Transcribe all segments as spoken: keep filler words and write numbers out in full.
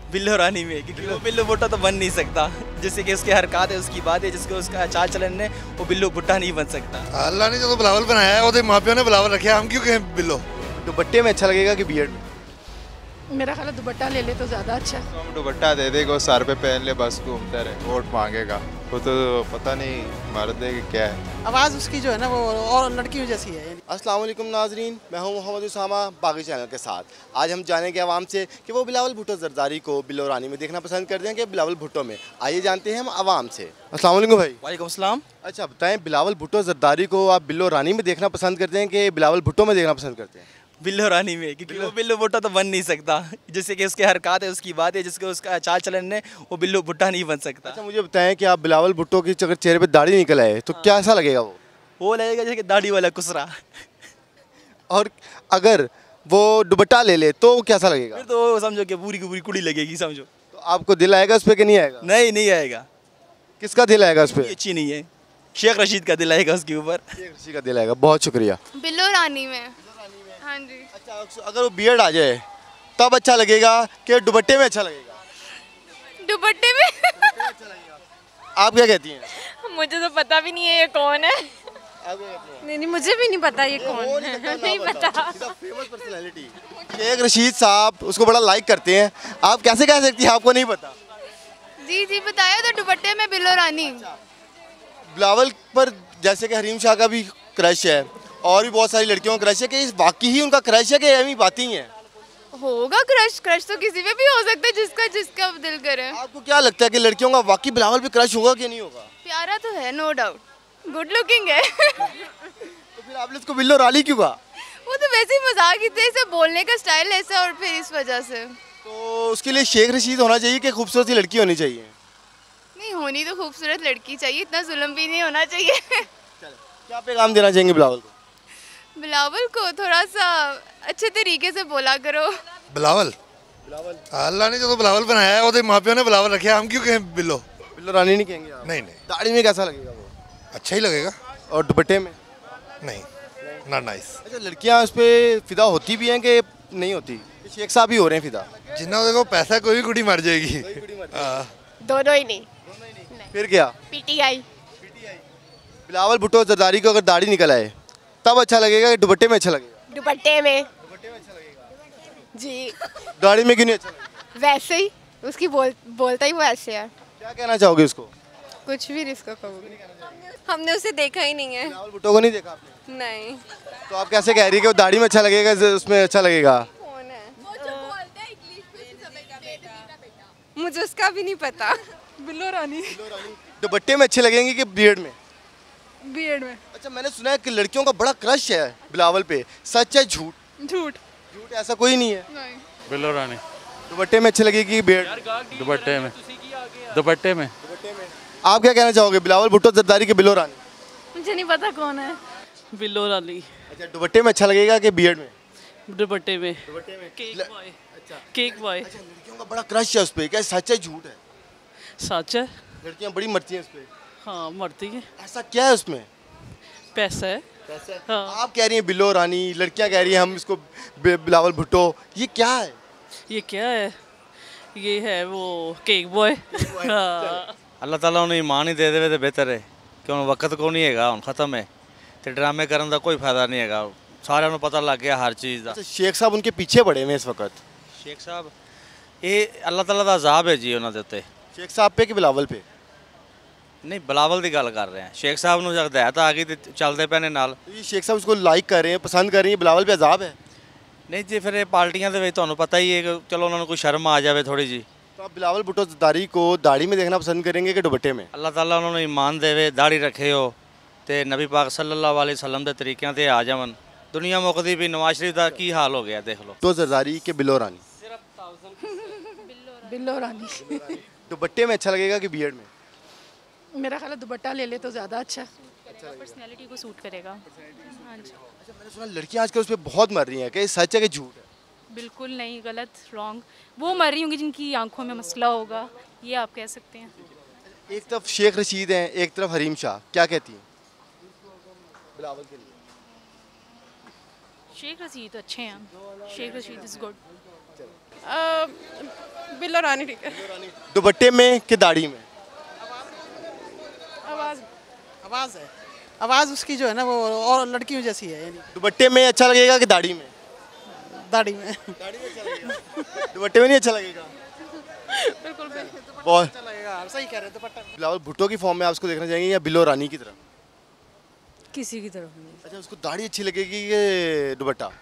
बिल्लो रानी में, क्योंकि वो बिल्लो भुट्टा तो बन नहीं सकता। जैसे कि उसकी हरकत है, उसकी बात है, जिसको उसका चाल चलन है, वो बिल्लो भुट्टा नहीं बन सकता। अल्लाह ने जो बिलावल बनाया है, वो माँ प्यो ने बिलावल रखा, हम क्यों कहें बिल्लो। दुपट्टे में अच्छा लगेगा कि बियर्ड में? मेरा ख्याल है दुपट्टा ले ले तो ज़्यादा अच्छा है। तो हम दुपट्टा दे देगा, सर पे पहन ले, बस घूमते रहे, वोट मांगेगा। वो तो पता नहीं मर्द है कि क्या है। आवाज़ उसकी जो है ना वो और लड़कियों जैसी है। अस्सलाम वालेकुम नाजरीन, मैं हूं मोहम्मद उसामा बागी चैनल के साथ। आज हम जानेंगे आवाम से कि वो बिलावल भुट्टो जरदारी को बिल्लो रानी में देखना पसंद करते हैं कि बिलावल भुट्टो में। आइए जानते हैं हम आवाम से। अस्सलाम वालेकुम भाई। वालेकुम अस्सलाम। अच्छा बताएं, बिलावल भुट्टो जरदारी को आप बिल्लो रानी में देखना पसंद करते हैं कि बिलावल भुट्टो में देखना पसंद करते हैं? बिल्लो रानी में, क्योंकि वो बिल्लो भुट्टा तो बन नहीं सकता। जैसे कि उसकी हरकत है, उसकी बात है, जिसको उसका चाल चलन है, वो बिल्लो भुट्टा नहीं बन सकता। अच्छा मुझे बताएं कि आप बिलावल भुट्टो की अगर चेहरे पे दाढ़ी निकल आए तो क्या ऐसा लगेगा? वो वो लगेगा जैसे कि दाढ़ी वाला कुसरा। और अगर वो दुपट्टा ले ले तो कैसा लगेगा? फिर तो समझो कि पूरी की पूरी कुड़ी लगेगी, समझो। तो आपको दिल आएगा उस पर कि नहीं आएगा? नहीं, नहीं आएगा। किसका दिल आएगा उस पर? ये अच्छी नहीं है, शेख रशीद का दिल आएगा उसके ऊपर। शेख रशीद का दिल आएगा। बहुत शुक्रिया। बिल्लो रानी में। हाँ जी। अच्छा अगर वो बियर्ड आ जाए तब अच्छा लगेगा कि दुपट्टे में अच्छा लगेगा? दुपट्टे में। आप क्या कहती हैं? मुझे तो पता भी नहीं है ये कौन है। आप क्या कहती हैं? नहीं नहीं मुझे भी नहीं पता ये कौन है। नहीं पता। फेमस पर्सनालिटी शेख रशीद साहब, उसको बड़ा लाइक करते हैं। आप कैसे कह सकती हैं आपको नहीं पता? जी जी बताया तो दुपट्टे में बिल्लो रानी। बिलावल पर जैसे कि हरीम शाह का भी क्रश है और भी बहुत सारी लड़कियों का क्रश है, कि इस वाकई ही उनका क्रश है कि एमी बातें ही हैं? होगा क्रश, क्रश तो किसी पे भी हो सकता है जिसका जिसका दिल करे। आपको क्या लगता है कि लड़कियों का वाकई बिलावल पे क्रश होगा कि नहीं होगा? प्यारा तो है, नो डाउट, गुड लुकिंग है। तो फिर आपने उसको बिल्लो रानी क्यों कहा? वो तो वैसे ही मजाक ही थे, इसे बोलने का स्टाइल ऐसा, और फिर इस वजह से। तो उसके लिए शेख रशीद होना चाहिए कि खूबसूरत सी लड़की होनी चाहिए? नहीं, होनी तो खूबसूरत लड़की चाहिए, इतना जुल्म भी नहीं होना चाहिए। क्या पैगाम देना चाहेंगे बिलावल को? बिलावल को थोड़ा सा अच्छे तरीके से बोला करो। बिलावल बिलावल अल्लाह ने जो बिलावल बनाया है, वो माँ प्यो ने बिलावल रखा, हम क्यों कहें बिल्लो। बिल्लो रानी नहीं कहेंगे आप? नहीं नहीं। दाढ़ी में कैसा लगेगा वो? अच्छा ही लगेगा। और दुपट्टे में? नहीं, नॉट नाइस। अच्छा लड़कियाँ उस पर फिदा होती भी हैं कि नहीं होती? शेख साहब ही हो रहे हैं फिदा? जिन्ना देखो पैसा, कोई भी कुड़ी मर जाएगी। दोनों ही नहीं। फिर क्या? पीटीआई। बिलावल भुट्टो जरदारी को अगर दाढ़ी निकल आए तब अच्छा लगेगा कि दुपट्टे में अच्छा लगेगा? दुपट्टे में। दुपट्टे में अच्छा लगेगा जी। दाढ़ी में क्यों नहीं अच्छा लगेगा? वैसे ही उसकी बोल बोलता ही वो ऐसे है। क्या कहना चाहोगे उसको? कुछ भी इसको कहूँगी, हमने उसे देखा ही नहीं है। बिलावल भुट्टो को नहीं देखा आपने? नहीं। तो आप कैसे कह रही है कि वो दाढ़ी में अच्छा लगेगा, उसमें अच्छा लगेगा? कौन है वो जो बोलता है इंग्लिश में, समय का बेटा? मुझे उसका भी नहीं पता। बिल्लो रानी। दुपट्टे में अच्छे लगेंगे कि बियर्ड में? बियर्ड में। अच्छा मैंने सुना है कि लड़कियों का बड़ा क्रश है बिलावल पे, सच है झूठ? झूठ। झूठ, ऐसा कोई नहीं है। नहीं। बिल्लो रानी। दुपट्टे में अच्छे लगेगी कि बियर्ड? दुपट्टे में। दुपट्टे में। आप क्या कहना चाहोगे, बिलावल भुट्टो जरदारी के बिल्लो रानी? मुझे नहीं पता कौन है। बिल्लो रानी। अच्छा दुपट्टे में अच्छा लगेगा कि बियर्ड में? दुपट्टे में। दुपट्टे में। Cake boy. Cake boy. अच्छा लड़कियों का बड़ा क्रश है उस पे, क्या सच है झूठ है? सच है। लड़कियां बड़ी मरती हैं उस पे। हाँ मरती है। ऐसा क्या है उसमें? पैसा है। पैसा है। हाँ। आप कह रही हैं बिल्लो रानी, लड़कियां कह रही हैं हम इसको बिलावल भुट्टो, ये क्या है? ये क्या है? ये है वो केक बॉय। हाँ। अल्लाह ताला उन्हें ईमान ही दे देवे तो बेहतर है, कि उन्हें वक्त को नहीं है, हम खत्म है, तो ड्रामे करने का कोई फायदा नहीं है, सारे पता लग गया हर चीज़ का। शेख साहब उनके पीछे पड़े हुए इस वक्त। शेख साहब ये अल्लाह ताला का अजाब है जी उन्होंने उत्ते। शेख साहब पे कि बिलावल पे? नहीं बिलावल की गल कर रहे हैं, शेख साहब ਨੂੰ हदायत आ गई तो चलते पे ने नाल। ये शेख साहब इसको लाइक कर रहे हैं, पसंद कर रही हैं, बिलावल पे अजाब है? नहीं जी फिर पार्टियां दे ਤੁਹਾਨੂੰ पता ही है कि चलो उन्होंने कोई शर्म आ जाए थोड़ी जी। तो आप बिलावल भुट्टो जरदारी को दाढ़ी में देखना पसंद करेंगे कि दुपट्टे में? अल्लाह ताला उन्होंने ईमान देवे, दाढ़ी रखे हो तो नबी पाक सल्लल्लाहु अलैहि वसल्लम के तरीक़ों से आ जावन। दुनिया मुकदी भी, नवाज शरीफ का की हाल हो गया देख लो। तो जरदारी के बिल्लो रानी? बिल्लो रानी। दुपट्टे में अच्छा लगेगा कि बियर्ड में? मेरा ख्याल है दुपट्टा ले ले तो ज़्यादा अच्छा है। पर्सनैलिटी को सूट करेगा। हाँ जी। अच्छा मैंने सुना लड़कियां आजकल उस पर बहुत मर रही हैं, कि सच है कि झूठ है? बिल्कुल नहीं, गलत, रॉन्ग। वो मर रही होंगी जिनकी आंखों में मसला होगा, ये आप कह सकते हैं। एक तरफ शेख रशीद हैं, एक तरफ हरीम शाह, क्या कहती हैं बिलावल के लिए? शेख रशीद अच्छे हैं, शेख रशीद इज़ गुड। बिल्लो रानी ठीक है। दुपट्टे में कि दाढ़ी में? आवाज़ आवाज़ है, आवाज़ उसकी जो है ना वो और लड़कियों जैसी है यानी। दुपट्टे में अच्छा लगेगा कि दाढ़ी में? दाढ़ी में। दाढ़ी में अच्छा लगेगा। दुपट्टे में नहीं अच्छा लगेगा? बिल्कुल बिल्कुल बहुत अच्छा लगेगा, सही कह रहे हैं दुपट्टा। बिलावल भुट्टो की फॉर्म में आप उसको देखना चाहेंगे या बिल्लो रानी की तरह? किसी की तरफ नहीं। अच्छा, उसको दाढ़ी अच्छी लगेगी कि दुपट्टा?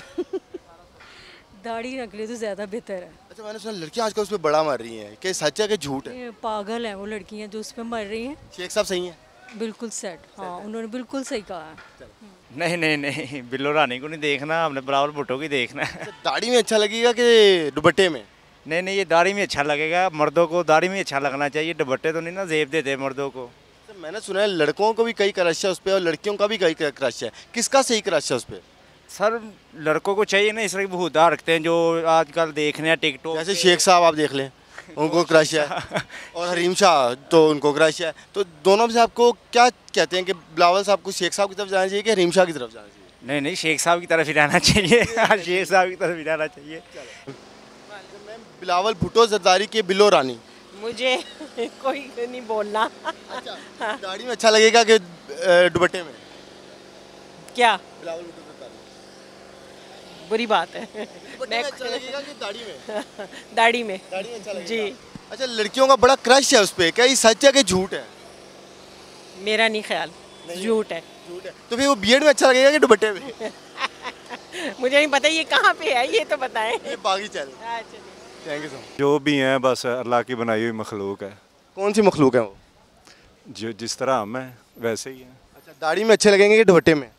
दाढ़ी रख ले तो ज़्यादा बेहतर है। अच्छा, मैंने सुना लड़कियां आजकल उस पर बड़ा मार रही हैं, कि सच है कि झूठ है? ये पागल है वो लड़कियां जो उस पर मर रही हैं। शेख साहब सही हैं? बिल्कुल सेट, हाँ उन्होंने बिल्कुल सही कहा है। नहीं नहीं नहीं, बिल्लो रानी को नहीं देखना, हमने बिलावल भुट्टो की देखना है। दाढ़ी में अच्छा लगेगा कि दुपट्टे में? नहीं नहीं, ये दाढ़ी में अच्छा लगेगा, मर्दों को दाढ़ी में अच्छा लगना चाहिए, दुपट्टे तो नहीं ना जेब देते मर्दों को। तो मैंने सुना है लड़कों को भी कई क्रश है उस पर और लड़कियों का भी कई क्रश है, किसका सही क्रश है उस पर? सर लड़कों को चाहिए ना, इसलिए भूतदार रखते हैं जो आजकल देखने हैं टिकटॉक। जैसे शेख साहब आप देख लें, उनको क्रश है, और हरीम शाह तो उनको क्रश है, तो दोनों में से आपको क्या कहते हैं कि बिलावल साहब को शेख साहब की तरफ जाना चाहिए कि हरीम शाह की तरफ जाना चाहिए? नहीं नहीं, शेख साहब की तरफ ही रहना चाहिए। शेख साहब की तरफ ही रहना चाहिए। बिलावल भुट्टो जरदारी के बिल्लो रानी? मुझे कोई नहीं बोलना। अच्छा, दाढ़ी में अच्छा लगेगा कि दुपट्टे में? क्या बिलावल भुट्टो जरदारी बुरी बात है? दुपट्टे में अच्छा लगेगा कि दाढ़ी में? दाढ़ी में। दाढ़ी में अच्छा लगेगा जी। अच्छा, लड़कियों का बड़ा क्रश है उस पर, क्या ये सच है कि झूठ है? मेरा नहीं ख्याल, झूठ है। झूठ है। तो फिर वो बियर्ड में अच्छा लगेगा कि दुपट्टे में? मुझे नहीं पता ये कहाँ पे है, ये तो बताएं। ये बागी channel. Thank you so much. जो भी हैं बस अल्लाह की बनाई हुई मखलूक है। कौन सी मखलूक है वो? जो जिस तरह हम हैं वैसे ही हैं। अच्छा, दाढ़ी में अच्छे लगेंगे कि दुपट्टे में?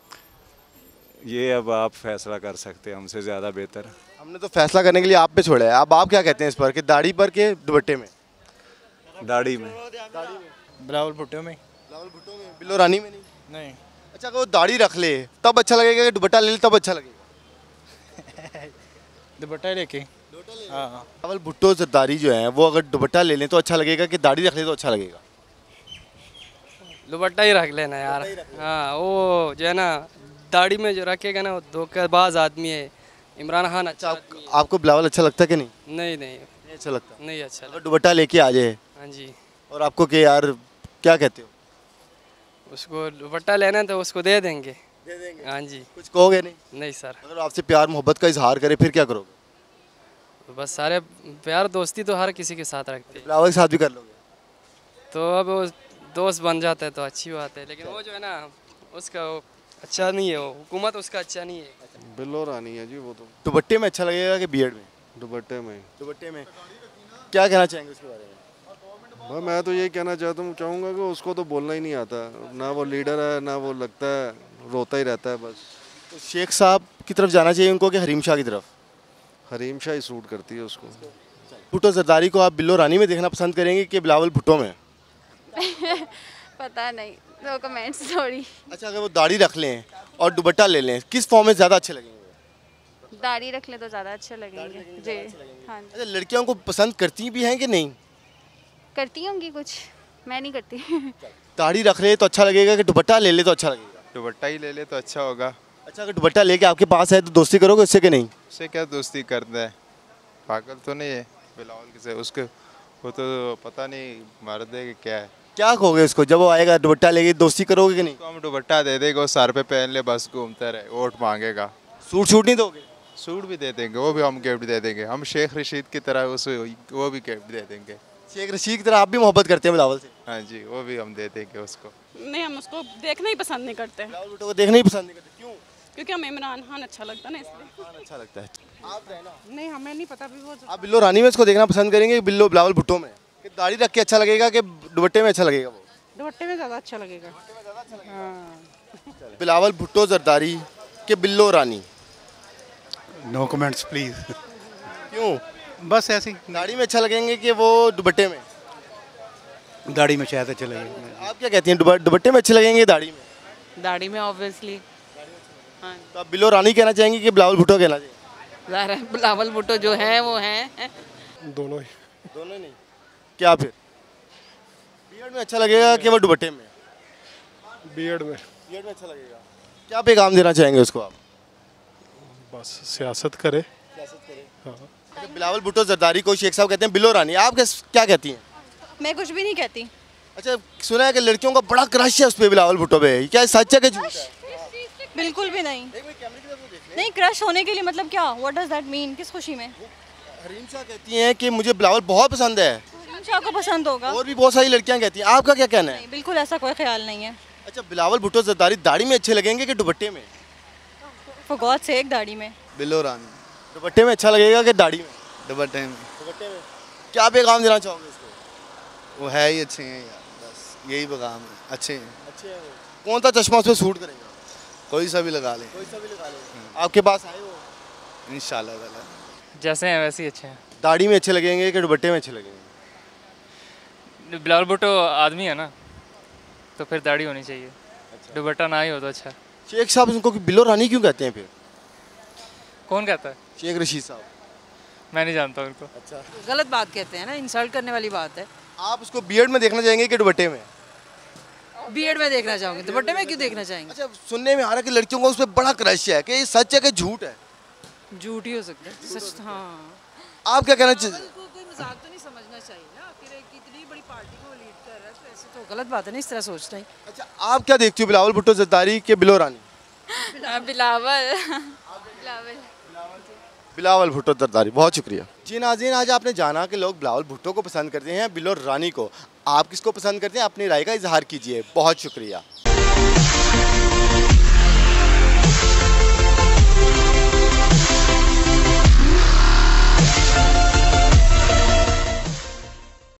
ये अब आप फैसला कर सकते हैं, हमसे ज़्यादा बेहतर। हमने तो फैसला करने के लिए आप पे छोड़ा है, अब आप क्या कहते हैं इस पर कि दाढ़ी पर के दुपट्टे में? दाढ़ी में। बिलावल भुट्टो में। बिलावल भुट्टो में, बिल्लो रानी में नहीं? नहीं। अच्छा, अगर वो दाढ़ी रख ले तब अच्छा लगेगा कि दुपट्टा ले ले तब अच्छा लगेगा? दुपट्टा लेके। हाँ। बिलावल भुट्टो जरदारी जो है वो अगर दुपट्टा ले लें तो अच्छा लगेगा कि दाढ़ी रख ले तो अच्छा लगेगा? दुपट्टा ही रख लेना यार। हाँ, वो जो है ना दाढ़ी में जो रखेगा ना वो धोखेबाज आदमी है। इमरान खान अच्छा आप, आपको बिलावल अच्छा लगता है कि नहीं? नहीं नहीं नहीं अच्छा लगता? नहीं अच्छा अगर दुपट्टा लेके आ जाए हाँ जी, और आपको कि यार क्या कहते हो, उसको दुपट्टा लेना है तो उसको दे देंगे। दे देंगे? हाँ जी। कुछ कहोगे नहीं? नहीं सर। अगर आपसे प्यार मोहब्बत का इजहार करे फिर क्या करोगे? बस सारे प्यार दोस्ती तो हर किसी के साथ रखते हैं। बिलावल के साथ भी कर लोगे? तो अब वो दोस्त बन जाता है तो अच्छी बात है, लेकिन वो जो है ना उसका वो अच्छा नहीं है, वो हुकूमत उसका अच्छा नहीं है। बिल्लो रानी है जी वो तो। दुपट्टे में अच्छा लगेगा कि बियर्ड में? दुपट्टे में। दुपट्टे में। क्या कहना चाहेंगे उसके बारे में? भाई मैं तो यही कहना चाहता हूँ चाहूँगा कि उसको तो बोलना ही नहीं आता, ना वो लीडर है ना वो लगता है, रोता ही रहता है बस। तो शेख साहब की तरफ जाना चाहिए उनको कि हरीम शाह की तरफ? हरीम शाह ही सूट करती है उसको। भुट्टो जरदारी को आप बिल्लो रानी में देखना पसंद करेंगे कि बिलावल भुट्टो में? पता नहीं, नो कमेंट्स सॉरी। अच्छा, अगर वो दाढ़ी रख लें और दुपट्टा ले लें किस फॉर्म में ज़्यादा अच्छे लगेंगे? दाढ़ी रख ले तो ज़्यादा अच्छे लगेंगे जी। हाँ, अच्छा, लड़कियों को पसंद करती भी हैं कि नहीं? करती होंगी कुछ, मैं नहीं करती। दाढ़ी रख ले तो अच्छा लगेगा कि दुपट्टा ले ले तो अच्छा लगेगा? दुपट्टा ही ले ले तो अच्छा होगा। अच्छा, अगर दुपट्टा लेके आपके पास है तो दोस्ती करोगे उससे कि नहीं? उससे क्या दोस्ती करता है, पागल तो नहीं है बिलावल से, उसके वो तो पता नहीं मर्द है कि क्या है। क्या कहोगे उसको जब वो आएगा दुपट्टा लेके, दोस्ती करोगे कि नहीं? तो हम दुपट्टा दे देंगे, वो सर पे पहन ले बस घूमता रहे, वोट मांगेगा। सूट शूट नहीं दोगे? सूट भी दे देंगे, वो भी हम गिफ्ट दे देंगे, हम शेख रशीद की तरह उसे वो भी गिफ्ट दे देंगे। शेख रशीद की तरह आप भी मोहब्बत करते हैं बिलावल से? हाँ जी, वो भी हम दे देंगे उसको। नहीं, हम उसको देखना ही पसंद नहीं करते। बिलावल भुट्टो को देखना ही पसंद नहीं करते, क्यों? क्योंकि हमें इमरान खान अच्छा लगता है ना, इसलिए। अच्छा लगता है। नहीं हमें नहीं पता भी वो। आप बिल्लो रानी में इसको देखना पसंद करेंगे कि बिल्लो बिलावल भुट्टो में? कि दाढ़ी रख के अच्छा लगेगा कि दुपट्टे में अच्छा लगेगा? वो दुपट्टे में ज़्यादा अच्छा लगेगा। हाँ। बिलावल भुट्टो जरदारी के बिल्लो रानी? No comments please. क्यों? बस ऐसे ही। दाढ़ी में अच्छा लगेंगे कि वो दुपट्टे में? दाढ़ी में शायद अच्छे लगेंगे। आप क्या कहती हैं, दुपट्टे में अच्छे लगेंगे दाढ़ी में? दाढ़ी में ऑब्वियसली। हाँ। तो आप बिल्लो रानी कहना चाहेंगे कि बिलावल भुट्टो कहना चाहिए? ज़ाहिर है बिलावल भुट्टो जो है वो हैं। दोनों ही। दोनों नहीं? क्या फिर बियर्ड में अच्छा लगेगा कि वो दुपट्टे में? बियर्ड में। बियर्ड में अच्छा लगेगा। क्या पैगाम देना चाहेंगे उसको आप? बस सियासत करे। सियासत करे। हाँ। बिलावल भुट्टो जरदारी को शेख साहब कहते हैं बिलो रानी, आप कैस- क्या कहती हैं? मैं कुछ भी नहीं कहती। अच्छा, सुना है कि लड़कियों का बड़ा क्रश है उस पर बिलावल भुट्टो पे, क्या सच है कि झूठ है? बिल्कुल भी नहीं। नहीं, क्रश होने के लिए मतलब क्या, व्हाट डज दैट मीन, किस खुशी में? हरीम शाह कहती हैं कि मुझे बिलावल बहुत पसंद है, हरीम शाह को पसंद होगा। और भी बहुत सारी लड़कियां कहती हैं, आपका क्या कहना है? नहीं, बिल्कुल ऐसा कोई ख्याल नहीं है। अच्छा, बिलावल भुट्टो जरदारी दाढ़ी में अच्छे लगेंगे कि दुपट्टे में? फॉर गॉड सेक, दाढ़ी में। बिलो रानी। दुपट्टे में अच्छा लगेगा कि दाढ़ी में? दुपट्टे में। दुपट्टे में। क्या पैगाम देना चाहोगे इसको? वो है ही अच्छे हैं यार, बस यही पैगाम है, अच्छे हैं। अच्छे हैं वो। कौन सा चश्मा उस पर सूट करेगा? कोई सा भी लगा लें। कोई सा भी लगा लें। आपके पास आए हो? इंशाल्लाह ताला। जैसे हैं वैसे ही अच्छे हैं। दाढ़ी में अच्छे लगेंगे कि दुपट्टे में अच्छे लगेंगे? बिलावल भुट्टो आदमी है ना, तो फिर दाढ़ी होनी चाहिए, दुपट्टा ना ही हो तो अच्छा। शेख साहब इनको बिलो रानी क्यों कहते हैं फिर? कौन कहता है? शेख रशीद साहब। मैं नहीं जानता उनको। अच्छा, गलत बात कहते हैं ना, इंसल्ट करने वाली बात है। आप उसको बियर्ड में देखना चाहेंगे कि दुपट्टे में? बीएड में देखना चाहूँगी, दुपट्टे में क्यों देखना चाहेंगे? अच्छा, सुनने में आ रहा है कि लड़कियों का उस पर बड़ा क्रश है, कि ये सच है कि झूठ है? झूठ ही हो सकता है, सच। हाँ, आप क्या कहना चाहिए? को कोई मजाक तो नहीं समझना चाहिए ना, आखिर एक इतनी बड़ी पार्टी को लीड कर रहा है, तो ऐसे तो गलत बात है ना इस तरह सोचना ही। अच्छा, आप क्या देखती हो, बिलावल भुट्टो जरदारी के बिलो रानी? बिलावल बिलावल बिलावल भुट्टो जरदारी। बहुत शुक्रिया जी नाज़रीन, आज आपने जाना कि लोग बिलावल भुट्टो को पसंद करते हैं, बिलो रानी को। आप किसको पसंद करते हैं? अपनी राय का इजहार कीजिए। बहुत शुक्रिया।